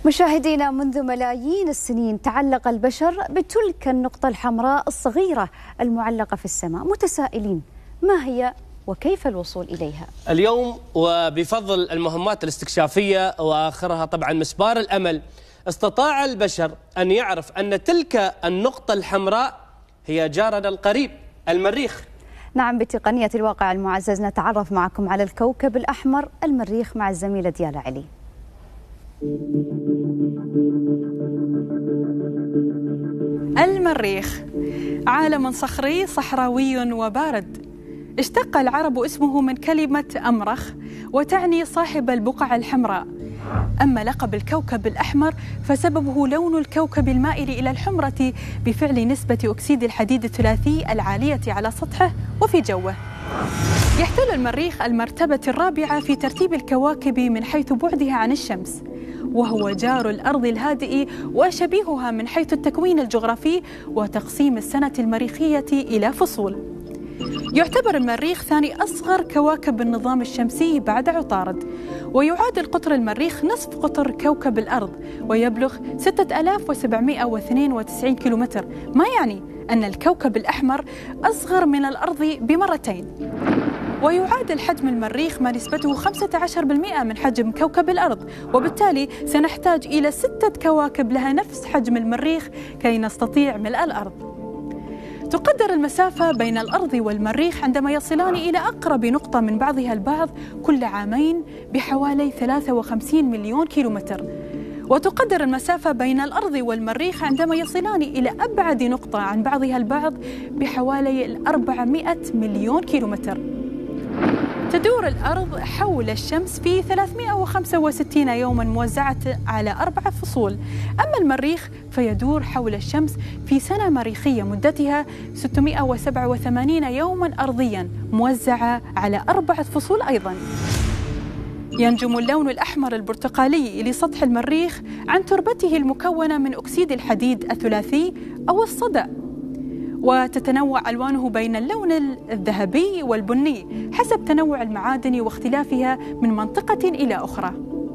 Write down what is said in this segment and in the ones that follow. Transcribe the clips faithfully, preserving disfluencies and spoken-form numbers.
مشاهدينا، منذ ملايين السنين تعلق البشر بتلك النقطة الحمراء الصغيرة المعلقة في السماء، متسائلين ما هي وكيف الوصول إليها؟ اليوم وبفضل المهمات الاستكشافية وآخرها طبعا مسبار الأمل، استطاع البشر أن يعرف أن تلك النقطة الحمراء هي جارنا القريب المريخ. نعم، بتقنية الواقع المعزز نتعرف معكم على الكوكب الأحمر المريخ مع الزميلة ديالا علي. المريخ عالم صخري صحراوي وبارد، اشتق العرب اسمه من كلمة أمرخ وتعني صاحب البقع الحمراء. أما لقب الكوكب الأحمر فسببه لون الكوكب المائل إلى الحمرة بفعل نسبة أكسيد الحديد الثلاثي العالية على سطحه وفي جوه. يحتل المريخ المرتبة الرابعة في ترتيب الكواكب من حيث بعدها عن الشمس، وهو جار الأرض الهادئ وشبيهها من حيث التكوين الجغرافي وتقسيم السنة المريخية إلى فصول. يعتبر المريخ ثاني أصغر كواكب النظام الشمسي بعد عطارد، ويعادل قطر المريخ نصف قطر كوكب الأرض ويبلغ ستة آلاف وسبعمائة واثنين وتسعين كيلومتر، ما يعني أن الكوكب الأحمر أصغر من الأرض بمرتين. ويعادل حجم المريخ ما نسبته خمسة عشر بالمئة من حجم كوكب الأرض، وبالتالي سنحتاج إلى ستة كواكب لها نفس حجم المريخ كي نستطيع ملء الأرض. تقدر المسافة بين الأرض والمريخ عندما يصلان إلى أقرب نقطة من بعضها البعض كل عامين بحوالي ثلاثة وخمسين مليون كيلومتر، وتقدر المسافة بين الأرض والمريخ عندما يصلان إلى أبعد نقطة عن بعضها البعض بحوالي أربعمائة مليون كيلومتر. تدور الأرض حول الشمس في ثلاثمائة وخمسة وستين يوما موزعة على أربع فصول، أما المريخ فيدور حول الشمس في سنة مريخية مدتها ستمائة وسبعة وثمانين يوما أرضيا موزعة على أربعة فصول أيضا. ينجم اللون الأحمر البرتقالي لسطح المريخ عن تربته المكونة من أكسيد الحديد الثلاثي أو الصدأ، وتتنوع ألوانه بين اللون الذهبي والبني حسب تنوع المعادن واختلافها من منطقة إلى أخرى.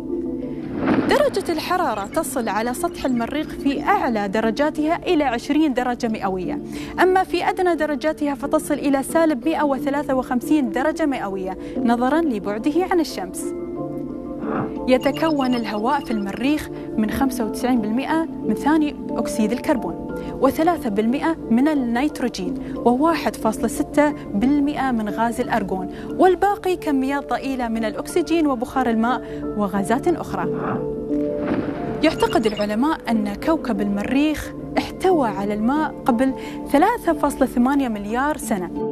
درجة الحرارة تصل على سطح المريخ في أعلى درجاتها إلى عشرين درجة مئوية، أما في أدنى درجاتها فتصل إلى سالب مائة وثلاثة وخمسين درجة مئوية نظراً لبعده عن الشمس. يتكون الهواء في المريخ من خمسة وتسعين بالمئة من ثاني أكسيد الكربون، وثلاثة بالمئة من النيتروجين، وواحد فاصلة ستة بالمئة من غاز الأرغون، والباقي كميات ضئيلة من الأكسجين وبخار الماء وغازات أخرى. يعتقد العلماء أن كوكب المريخ احتوى على الماء قبل ثلاثة فاصلة ثمانية مليار سنة،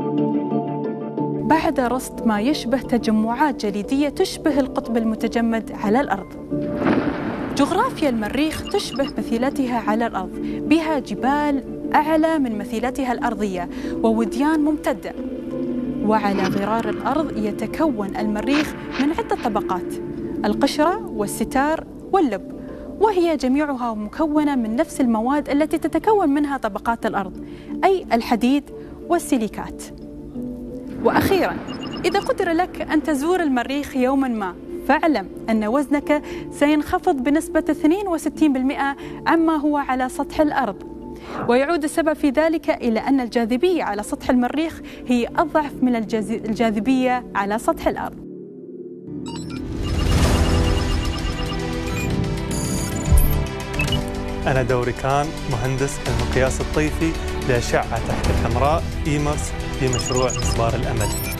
بعد رصد ما يشبه تجمعات جليدية تشبه القطب المتجمد على الأرض. جغرافيا المريخ تشبه مثيلتها على الأرض، بها جبال أعلى من مثيلتها الأرضية ووديان ممتدة. وعلى غرار الأرض يتكون المريخ من عدة طبقات: القشرة والستار واللب، وهي جميعها مكونة من نفس المواد التي تتكون منها طبقات الأرض، أي الحديد والسيليكات. وأخيراً، إذا قدر لك أن تزور المريخ يوماً ما فاعلم أن وزنك سينخفض بنسبة اثنين وستين بالمئة عما هو على سطح الأرض، ويعود السبب في ذلك إلى أن الجاذبية على سطح المريخ هي أضعف من الجاذبية على سطح الأرض. أنا دوري كان مهندس المقياس الطيفي لأشعة تحت الحمراء إيمرس في مشروع مسبار الأمل.